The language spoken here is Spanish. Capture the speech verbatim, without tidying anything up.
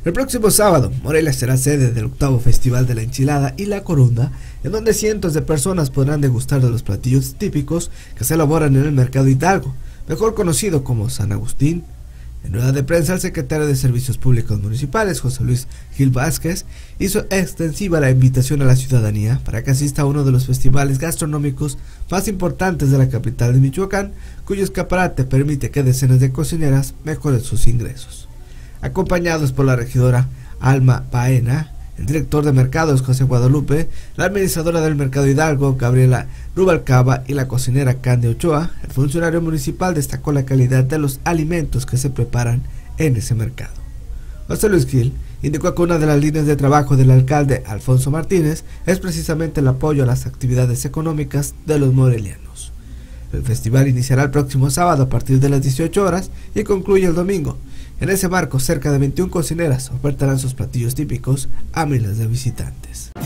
El próximo sábado, Morelia será sede del octavo Festival de la Enchilada y la Corunda, en donde cientos de personas podrán degustar de los platillos típicos que se elaboran en el Mercado Hidalgo, mejor conocido como San Agustín. En rueda de prensa, el secretario de Servicios Públicos Municipales, José Luis Gil Vázquez, hizo extensiva la invitación a la ciudadanía para que asista a uno de los festivales gastronómicos más importantes de la capital de Michoacán, cuyo escaparate permite que decenas de cocineras mejoren sus ingresos. Acompañados por la regidora Alma Baena, el director de mercados José Guadalupe, la administradora del Mercado Hidalgo Gabriela Rubalcaba y la cocinera Candy Ochoa, el funcionario municipal destacó la calidad de los alimentos que se preparan en ese mercado. José Luis Gil indicó que una de las líneas de trabajo del alcalde Alfonso Martínez es precisamente el apoyo a las actividades económicas de los morelianos. El festival iniciará el próximo sábado a partir de las dieciocho horas y concluye el domingo. En ese marco, cerca de veintiuna cocineras ofertarán sus platillos típicos a miles de visitantes.